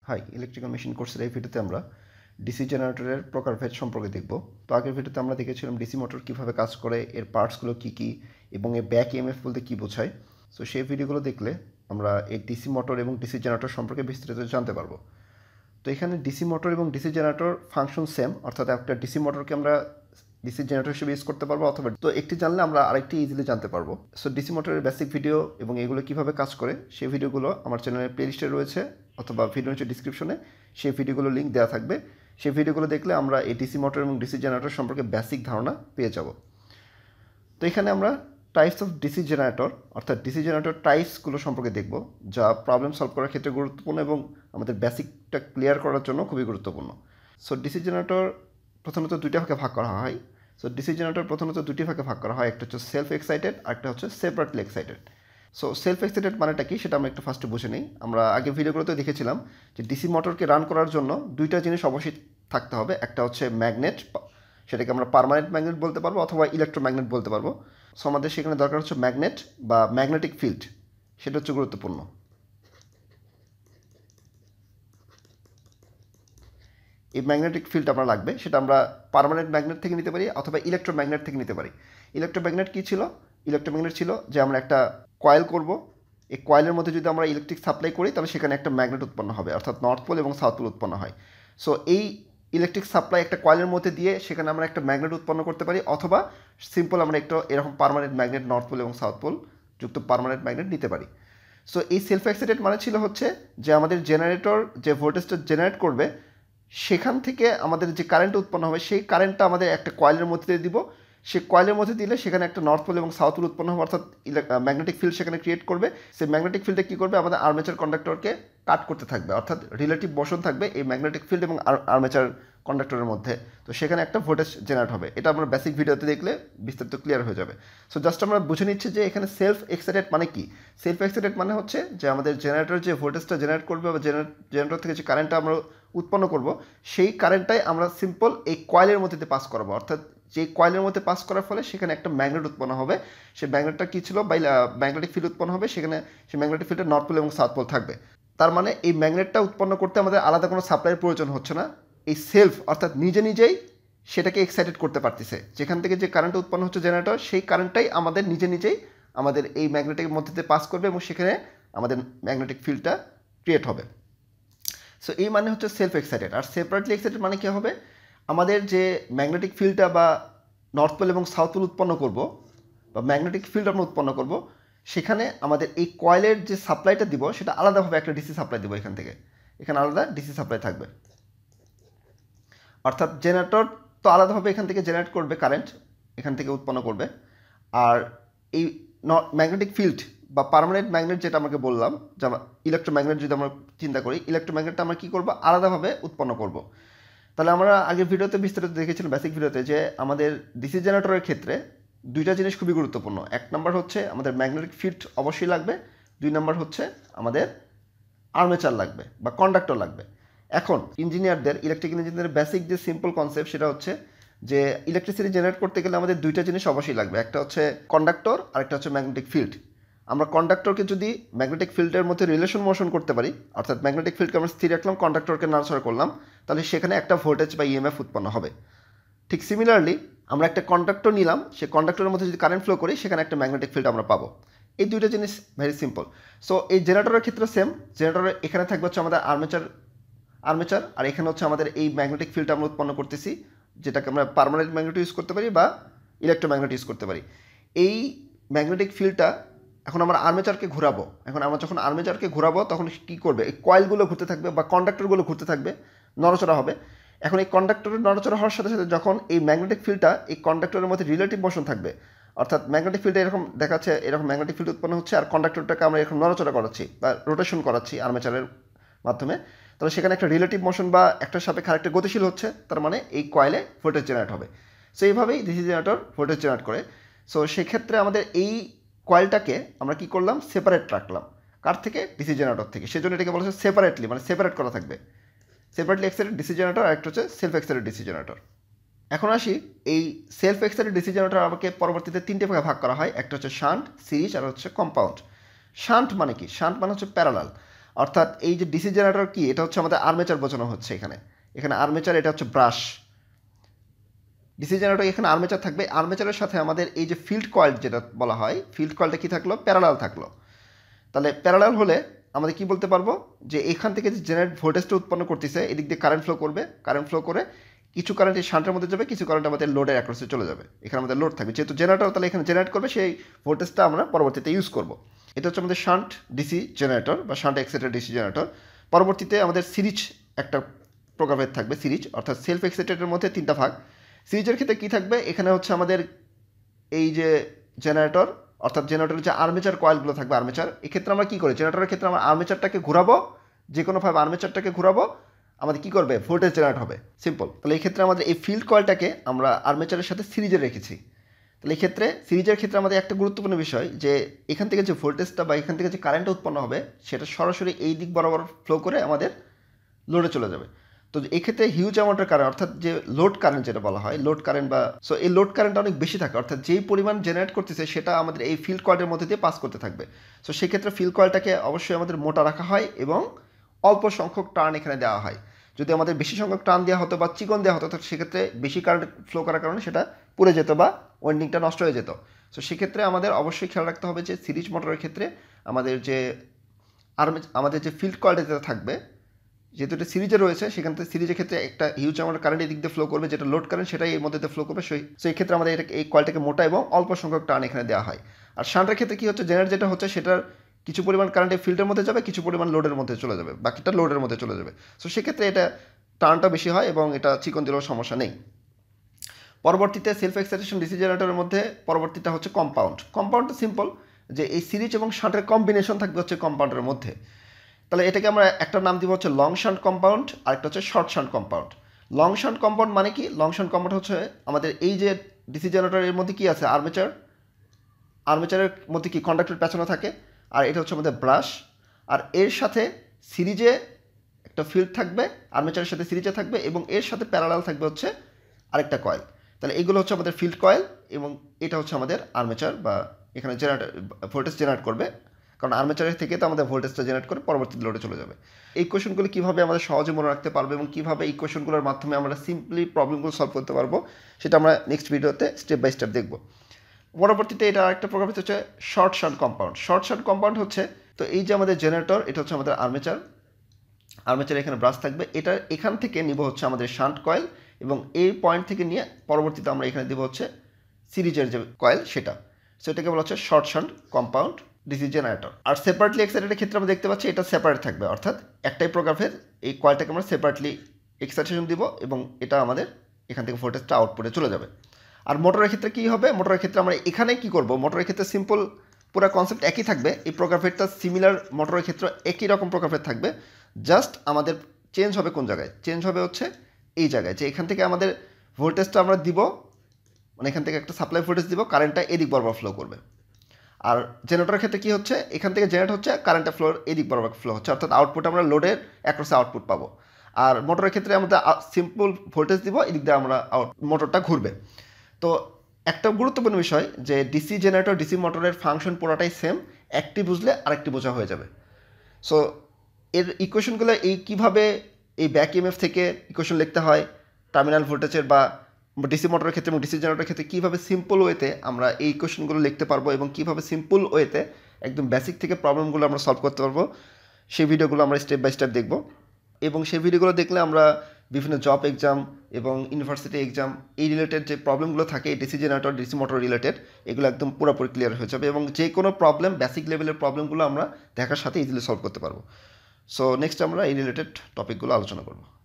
High, electrical machine কোর্সের এই ভিডিওতে আমরা ডিসি জেনারেটরের প্রকারভেদ সম্পর্কে দেখব। তো আগের ভিডিওতে আমরা দেখেছিলাম ডিসি মোটর কীভাবে কাজ করে, এর পার্টসগুলো কী কী এবং এর ব্যাক ইএমএফ বলতে কী বোঝায়। সো সেই ভিডিওগুলো দেখলে আমরা এই ডিসি মোটর এবং ডিসি জেনারেটর সম্পর্কে বিস্তারিত জানতে পারবো। তো এখানে ডিসি মোটর এবং ডিসি জেনারেটর ফাংশন সেম, অর্থাৎ একটা ডিসি মোটরকে আমরা ডিসি জেনারেটর হিসেবে ইউজ করতে পারবো, অথবা তো একটি জানলে আমরা আরেকটি ইজিলি জানতে পারবো। সো ডিসি মোটরের বেসিক ভিডিও এবং এগুলো কীভাবে কাজ করে সেই ভিডিওগুলো আমার চ্যানেলের প্লেলিস্টে রয়েছে, অথবা ভিডিও নিচে ডিসক্রিপশনে সেই ভিডিওগুলো লিঙ্ক দেওয়া থাকবে। সেই ভিডিওগুলো দেখলে আমরা এই ডিসি মোটর এবং ডিসি জেনারেটর সম্পর্কে বেসিক ধারণা পেয়ে যাব। তো এখানে আমরা টাইপস অফ ডিসি জেনারেটর অর্থাৎ ডিসি জেনারেটর টাইপসগুলো সম্পর্কে দেখব, যা প্রবলেম সলভ করার ক্ষেত্রে গুরুত্বপূর্ণ এবং আমাদের বেসিকটা ক্লিয়ার করার জন্য খুবই গুরুত্বপূর্ণ। সো ডিসি জেনারেটর প্রথমত দুইটা ভাগে ভাগ করা হয়। সো ডিসি জেনারেটর প্রথমত দুটি ভাগে ভাগ করা হয়, একটা হচ্ছে সেলফ এক্সাইটেড আর একটা হচ্ছে separately excited. So self excited মানেটা কি সেটা আমরা একটু ফার্স্টে বুঝে নিই। আমরা আগে ভিডিওগুলোতে দেখেছিলাম যে ডিসি মোটরকে রান করার জন্য দুইটা জিনিস অবশ্যই থাকতে হবে। একটা হচ্ছে ম্যাগনেট, সেটাকে আমরা পার্মানেন্ট ম্যাগনেট বলতে পারবো অথবা ইলেকট্রোম্যাগনেট বলতে পারবো। সো আমাদের সেখানে দরকার হচ্ছে ম্যাগনেট বা ম্যাগনেটিক ফিল্ড, সেটা হচ্ছে গুরুত্বপূর্ণ। এই ম্যাগনেটিক ফিল্ড আমরা লাগবে, সেটা আমরা পার্মানেন্ট ম্যাগনেট থেকে নিতে পারি অথবা ইলেকট্রোম্যাগনেট থেকে নিতে পারি। ইলেকট্রোম্যাগনেট কী ছিল? ইলেকট্রোম্যাগনেট ছিল যে আমরা একটা কয়েল করব, এই কয়েলের মধ্যে যদি আমরা ইলেকট্রিক সাপ্লাই করি তাহলে সেখানে একটা ম্যাগনেট উৎপন্ন হবে, অর্থাৎ নর্থ পোল এবং সাউথ পোল উৎপন্ন হয়। সো এই ইলেকট্রিক সাপ্লাই একটা কয়েলের মধ্যে দিয়ে সেখানে আমরা একটা ম্যাগনেট উৎপন্ন করতে পারি, অথবা সিম্পল আমরা একটা এরকম পার্মানেন্ট ম্যাগনেট নর্থ পোল এবং সাউথ পোল যুক্ত পার্মানেন্ট ম্যাগনেট নিতে পারি। সো এই সেলফ এক্সাইটেড মানে ছিল হচ্ছে যে আমাদের জেনারেটর যে ভোল্টেজটা জেনারেট করবে সেখান থেকে আমাদের যে কারেন্ট উৎপন্ন হবে সেই কারেন্টটা আমাদের একটা কয়েলের মধ্যে দিয়ে দিব। সেই কয়েলের মধ্যে দিলে সেখানে একটা নর্থ পোল এবং সাউথ পোল উৎপন্ন হবে, অর্থাৎ ম্যাগনেটিক ফিল্ড সেখানে ক্রিয়েট করবে। সেই ম্যাগনেটিক ফিল্ডে কী করবে? আমাদের আর্মেচার কন্ডাক্টরকে কাট করতে থাকবে, অর্থাৎ রিলেটিভ মোশন থাকবে এই ম্যাগনেটিক ফিল্ড এবং আর্মেচার কন্ডাক্টরের মধ্যে। তো সেখানে একটা ভোল্টেজ জেনারেট হবে। এটা আমরা বেসিক ভিডিওতে দেখলে বিস্তারিত ক্লিয়ার হয়ে যাবে। সো জাস্ট আমরা বুঝে নিচ্ছি যে এখানে সেলফ এক্সাইটেড মানে কি। সেলফ এক্সাইটেড মানে হচ্ছে যে আমাদের জেনারেটর যে ভোল্টেজটা জেনারেট করবে বা জেনারেটর থেকে যে কারেন্টটা আমরা উৎপন্ন করব সেই কারেন্টটাই আমরা সিম্পল এই কয়েলের মধ্যে পাস করাবো, অর্থাৎ যে কয়েলের মধ্যে পাস করার ফলে সেখানে একটা ম্যাগনেট উৎপন্ন হবে। সেই ম্যাগনেটটা কী ছিল? বা ম্যাগনেটিক ফিল্ড উৎপন্ন হবে, সেখানে সেই ম্যাগনেটিক ফিল্ডে নর্থ পোল এবং সাউথ পোল থাকবে। তার মানে এই ম্যাগনেটটা উৎপন্ন করতে আমাদের আলাদা কোনো সাপ্লাইয়ের প্রয়োজন হচ্ছে না। এই সেলফ অর্থাৎ নিজে নিজেই সেটাকে এক্সাইটেড করতে পারতেছে। যেখান থেকে যে কারেন্ট উৎপন্ন হচ্ছে জেনারেটর, সেই কারেন্টটাই আমাদের নিজে নিজেই আমাদের এই ম্যাগনেটিক মধ্যে দিয়ে পাস করবে এবং সেখানে আমাদের ম্যাগনেটিক ফিল্ডটা ক্রিয়েট হবে। সো এই মানে হচ্ছে সেলফ এক্সাইটেড। আর সেপারেটলি এক্সাইটেড মানে কী হবে? আমাদের যে ম্যাগনেটিক ফিল্ডটা বা নর্থ পোল এবং সাউথ পোল উৎপন্ন করব বা ম্যাগনেটিক ফিল্ড আমরা উৎপন্ন করব, সেখানে আমাদের এই কয়েলের যে সাপ্লাইটা দিব সেটা আলাদাভাবে একটা ডিসি সাপ্লাই দেবো। এখানে আলাদা ডিসি সাপ্লাই থাকবে, অর্থাৎ জেনারেটর তো আলাদাভাবে এখান থেকে জেনারেট করবে কারেন্ট, এখান থেকে উৎপন্ন করবে। আর এই ম্যাগনেটিক ফিল্ড বা পার্মানেন্ট ম্যাগনেট যেটা আমাকে বললাম, যেমন ইলেকট্রোম্যাগনেট যদি আমরা চিন্তা করি, ইলেকট্রোম্যাগনেটটা আমরা কী করবো? আলাদাভাবে উৎপন্ন করব। তাহলে আমরা আগের ভিডিওতে বিস্তারিত দেখেছিলাম বেসিক ভিডিওতে যে আমাদের ডিসি জেনারেটরের ক্ষেত্রে দুইটা জিনিস খুবই গুরুত্বপূর্ণ। এক নম্বর হচ্ছে আমাদের ম্যাগনেটিক ফিল্ড অবশ্যই লাগবে, দুই নম্বর হচ্ছে আমাদের আর্মেচার লাগবে বা কন্ডাক্টর লাগবে। এখন ইঞ্জিনিয়ারদের, ইলেকট্রিক্যাল ইঞ্জিনিয়ারের বেসিক যে সিম্পল কনসেপ্ট সেটা হচ্ছে যে ইলেকট্রিসিটি জেনারেট করতে গেলে আমাদের দুইটা জিনিস অবশ্যই লাগবে। একটা হচ্ছে কন্ডাক্টর আর একটা হচ্ছে ম্যাগনেটিক ফিল্ড। আমরা কন্ডাক্টরকে যদি ম্যাগনেটিক ফিল্ডের মধ্যে রিলেশন মোশন করতে পারি, অর্থাৎ ম্যাগনেটিক ফিল্ডকে আমরা স্থির রাখলাম, কন্ডাক্টরকে নাড়াচাড়া করলাম, তাহলে সেখানে একটা ভোল্টেজ বা ইএমএফ উৎপন্ন হবে। ঠিক সিমিলারলি আমরা একটা কন্ডাক্টর নিলাম, সেই কন্ডাক্টরের মধ্যে যদি কারেন্ট ফ্লো করি সেখানে একটা ম্যাগনেটিক ফিল্ড আমরা পাবো। এই দুইটা জিনিস ভেরি সিম্পল। সো এই জেনারেটরের ক্ষেত্রে সেম। জেনারেটরের এখানে থাকবে হচ্ছে আমাদের আর্মেচার আর এখানে হচ্ছে আমাদের এই ম্যাগনেটিক ফিল্ড আমরা উৎপন্ন করতেছি, যেটাকে আমরা পার্মানেন্ট ম্যাগনেট ইউজ করতে পারি বা ইলেকট্রোম্যাগনেট ইউজ করতে পারি। এই ম্যাগনেটিক ফিল্ডটা এখন আমরা আর্মেচারকে ঘোরাবো। এখন আমরা যখন আর্মেচারকে ঘোরাবো তখন কী করবে? এই কয়েলগুলো ঘুরতে থাকবে বা কন্ডাক্টরগুলো ঘুরতে থাকবে, নড়াচড়া হবে। এখন এই কন্ডাক্টরের নড়াচড়া হওয়ার সাথে সাথে যখন এই ম্যাগনেটিক ফিল্ডটা এই কন্ডাক্টরের মধ্যে রিলেটিভ মোশন থাকবে, অর্থাৎ ম্যাগনেটিক ফিল্ডে এরকম দেখাচ্ছে, এরকম ম্যাগনেটিক ফিল্ড উৎপন্ন হচ্ছে আর কন্ডাক্টরটাকে আমরা এরকম নড়াচড়া করাচ্ছি বা রোটেশন করাচ্ছি আর্মেচারের মাধ্যমে, তাহলে সেখানে একটা রিলেটিভ মোশন বা একটার সাপেক্ষে আরেকটা গতিশীল হচ্ছে, তার মানে এই কয়েলে ভোল্টেজ জেনারেট হবে। সো এইভাবেই ডিসি জেনারেটর ভোল্টেজ জেনারেট করে। সো সেক্ষেত্রে আমাদের এই কয়েলটাকে আমরা কী করলাম? সেপারেট রাখলাম। কার থেকে? ডিসি জেনারেটর থেকে। সেজন্য এটাকে বলা হচ্ছে সেপারেটলি, মানে সেপারেট করা থাকবে। সেপারেটলি এক্সাইটেড ডিসি জেনারেটর আর একটা হচ্ছে সেলফ এক্সাইটেড ডিসি জেনারেটর। এখন আসি, এই সেলফ এক্সাইটেড ডিসি জেনারেটর আমাকে পরবর্তীতে তিনটে ভাগে ভাগ করা হয়। একটা হচ্ছে শান্ট, সিরিজ আর হচ্ছে কম্পাউন্ড। শান্ট মানে কি? শান্ট মানে হচ্ছে প্যারালাল, অর্থাৎ এই যে ডিসি জেনারেটর কি, এটা হচ্ছে আমাদের আর্মেচার বোঝানো হচ্ছে এখানে আর্মেচার, এটা হচ্ছে ব্রাশ। ডিসি জেনারেটর এখানে আর্মেচার থাকবে, আর্মেচারের সাথে আমাদের এই যে ফিল্ড কয়েল যেটা বলা হয়, ফিল্ড কয়েলটা কি থাকলো, প্যারালাল থাকলো। তাহলে প্যারালাল হলে আমাদের কি বলতে পারবো যে এখান থেকে যে জেনারেট ভোল্টেজটা উৎপন্ন করতেছে, এদিক দিয়ে কারেন্ট ফ্লো করবে, কারেন্ট ফ্লো করে কিছু কারেন্ট এই শান্টের মধ্যে যাবে, কিছু কারেন্ট আমাদের লোডের অ্যাক্রসে চলে যাবে। এখানে আমাদের লোড থাকবে, যেহেতু জেনারেটর তাহলে এখানে জেনারেট করবে, সেই ভোল্টেজটা আমরা পরবর্তীতে ইউজ করব। এটা হচ্ছে আমাদের শান্ট ডিসি জেনারেটর বা শান্ট এক্সাইটেড ডিসি জেনারেটর। পরবর্তীতে আমাদের সিরিজ একটা প্রকারভেদ থাকবে, সিরিজ অর্থাৎ সেলফ এক্সাইটেডের মধ্যে 3টা ভাগ। সিরিজের ক্ষেত্রে কী থাকবে, এখানে হচ্ছে আমাদের এই যে জেনারেটর অর্থাৎ জেনারেটরের যে আর্মেচার কয়েলগুলো থাকবে, আর্মেচার, এক্ষেত্রে আমরা কী করি, জেনারেটরের ক্ষেত্রে আমরা আর্মেচারটাকে ঘোরাবো, যে কোনোভাবে আর্মেচারটাকে ঘোরাবো, আমাদের কী করবে, ভোল্টেজ জেনারেট হবে, সিম্পল। তাহলে এই ক্ষেত্রে আমাদের এই ফিল্ড কয়েলটাকে আমরা আর্মেচারের সাথে সিরিজে রেখেছি। তাহলে এই ক্ষেত্রে সিরিজের ক্ষেত্রে আমাদের একটা গুরুত্বপূর্ণ বিষয় যে এখান থেকে যে ভোল্টেজটা বা এখান থেকে যে কারেন্টটা উৎপন্ন হবে, সেটা সরাসরি এই দিক বরাবর ফ্লো করে আমাদের লোডে চলে যাবে। তো এক্ষেত্রে হিউজ অ্যামাউন্টের কারেন্ট, অর্থাৎ যে লোড কারেন্ট যেটা বলা হয়, লোড কারেন্ট বা সো এই লোড কারেন্টটা অনেক বেশি থাকে, অর্থাৎ যেই পরিমাণ জেনারেট করতেছে সেটা আমাদের এই ফিল্ড কয়েলের মধ্যে দিয়ে পাস করতে থাকবে। সো সেক্ষেত্রে ফিল্ড কয়েলটাকে অবশ্যই আমাদের মোটা রাখা হয় এবং অল্প সংখ্যক টার্ন এখানে দেওয়া হয়। যদি আমাদের বেশি সংখ্যক টার্ন দেওয়া হতো বা চিকন দেওয়া হতো, তো সেক্ষেত্রে বেশি কারেন্ট ফ্লো করার কারণে সেটা পুড়ে যেত বা ওয়েন্ডিংটা নষ্ট হয়ে যেত। সো সেক্ষেত্রে আমাদের অবশ্যই খেয়াল রাখতে হবে যে সিরিজ মোটরের ক্ষেত্রে আমাদের যে ফিল্ড কয়েলটা যেটা থাকবে, যেহেতু এটা সিরিজে রয়েছে, সেখান থেকে সিরিজের ক্ষেত্রে একটা হিউজ অ্যামাউন্ট কারেন্ট এই দিক দিয়ে ফ্লো করবে, যেটা লোড কারেন্ট সেটাই এর মধ্যে দিয়ে ফ্লো করবে। সেই ক্ষেত্রে আমাদের এই কয়েলটাকে মোটা এবং অল্প সংখ্যক টার্ন এখানে দেওয়া হয়। আর শান্টের ক্ষেত্রে কী হচ্ছে, জেনারেট যেটা হচ্ছে সেটার কিছু পরিমাণ কারেন্ট এই ফিল্ডের মধ্যে যাবে, কিছু পরিমাণ লোডের মধ্যে চলে যাবে, বাকিটা লোডের মধ্যে চলে যাবে। সো সেক্ষেত্রে এটা টার্নটা বেশি হয় এবং এটা চিকন দিলেও সমস্যা নেই। পরবর্তীতে সেলফ এক্সাইটেশন ডিসি জেনারেটরের মধ্যে পরবর্তীটা হচ্ছে কম্পাউন্ড। কম্পাউন্ডটা সিম্পল, যে এই সিরিজ এবং শান্টের কম্বিনেশন থাকবে হচ্ছে কম্পাউন্ডের মধ্যে। তাহলে এটাকে আমরা একটা নাম দিব হচ্ছে লং শান্ট কম্পাউন্ড, আরেকটা হচ্ছে short shunt compound. Long shunt compound মানে কি, লং শান্ট কম্পাউন্ড হচ্ছে আমাদের এই যে ডিসি জেনারেটরের মধ্যে কি আছে, আর্মেচারের মধ্যে কি কন্ডাক্টর পেছনে থাকে, আর এটা হচ্ছে আমাদের ব্রাশ, আর এর সাথে সিরিজে একটা ফিল্ড থাকবে, আর্মেচারের সাথে সিরিজে থাকবে, এবং এর সাথে প্যারালাল থাকবে হচ্ছে আরেকটা কয়েল। তাহলে এগুলো হচ্ছে আমাদের ফিল্ড কয়েল, এবং এটা হচ্ছে আমাদের আর্মেচার বা এখানে জেনারেটর ভোল্টেজ জেনারেট করবে, কারণ আর্মেচারের থেকে তো আমাদের ভোল্টেজটা জেনারেট করে পরবর্তী লোডে চলে যাবে। এই কোয়েশনগুলো কীভাবে আমাদের সহজে মনে রাখতে পারবো এবং কীভাবে এই কোয়েশনগুলোর মাধ্যমে আমরা সিম্পলি প্রবলেমগুলো সলভ করতে পারবো, সেটা আমরা নেক্সট ভিডিওতে স্টেপ বাই স্টেপ দেখব। পরবর্তীতে এটা আরেকটা প্রকার হচ্ছে short shunt compound. Short shunt compound হচ্ছে, তো এই যে আমাদের জেনারেটর, এটা হচ্ছে আমাদের আর্মেচার এখানে ব্রাশ থাকবে, এটা এখান থেকে নিব হচ্ছে আমাদের শান্ট কয়েল, এবং এই পয়েন্ট থেকে নিয়ে পরবর্তীতে আমরা এখানে দেবো হচ্ছে সিরিজের যে কয়েল সেটা। সো এটাকে বলা হচ্ছে short shunt compound DC generator. আর সেপারেটলি এক্সাইটেডের ক্ষেত্রে আমরা দেখতে পাচ্ছি এটা সেপারেট থাকবে, অর্থাৎ একটাই প্রকারের এই কয়েলটাকে আমরা সেপারেটলি এক্সাইটেশন দিব, এবং এটা আমাদের এখান থেকে ভোল্টেজটা আউটপুটে চলে যাবে। আর মোটরের ক্ষেত্রে কী হবে, মোটরের ক্ষেত্রে আমরা এখানে কী করব, মোটরের ক্ষেত্রে সিম্পল পুরো কনসেপ্ট একই থাকবে, এই প্রকারভেদটা সিমিলার মোটরের ক্ষেত্রে একই রকম প্রকারভেদ থাকবে, জাস্ট আমাদের চেঞ্জ হবে কোন জায়গায়, চেঞ্জ হবে হচ্ছে এই জায়গায়, যে এখান থেকে আমাদের ভোল্টেজটা আমরা দিব, মানে এখান থেকে একটা সাপ্লাই ভোল্টেজ দিব, কারেন্টটা এদিক বরাবর ফ্লো করবে। আর জেনারেটরের ক্ষেত্রে কী হচ্ছে, এখান থেকে জেনারেট হচ্ছে, কারেন্টটা ফ্লোর এদিক বরাবর ফ্লো হচ্ছে, অর্থাৎ আউটপুট আমরা লোডের অ্যাক্রসে আউটপুট পাবো। আর মোটরের ক্ষেত্রে আমরা সিম্পল ভোল্টেজ দিব, এদিক দিয়ে আমরা মোটরটা ঘুরবে। তো একটা গুরুত্বপূর্ণ বিষয় যে ডিসি জেনারেটর ডিসি মোটরের ফাংশন পুরোটাই সেম, একটি বুঝলে আরেকটি বোঝা হয়ে যাবে। সো এর ইকুয়েশনগুলো কীভাবে এই ব্যাক ইএমএফ থেকে ইকুয়েশন লিখতে হয়, টার্মিনাল ভোল্টেজের বা ডিসি মোটরের ক্ষেত্রে এবং ডিসি জেনারেটরের ক্ষেত্রে কীভাবে সিম্পল ওয়েতে আমরা এই ইকুয়েশনগুলো লিখতে পারবো, এবং কীভাবে সিম্পল ওয়েতে একদম বেসিক থেকে প্রবলেমগুলো আমরা সলভ করতে পারবো, সেই ভিডিওগুলো আমরা স্টেপ বাই স্টেপ দেখব। এবং সেই ভিডিওগুলো দেখলে আমরা বিভিন্ন জব এক্সাম এবং ইউনিভার্সিটি এক্সাম এই রিলেটেড যে প্রবলেমগুলো থাকে DC generator DC motor related, এগুলো একদম পুরোপুরি ক্লিয়ার হয়ে যাবে, এবং যে কোনো প্রবলেম বেসিক লেভেলের প্রবলেমগুলো আমরা দেখার সাথে ইজিলি সলভ করতে পারবো। সো নেক্সট আমরা এই রিলেটেড টপিকগুলো আলোচনা করব।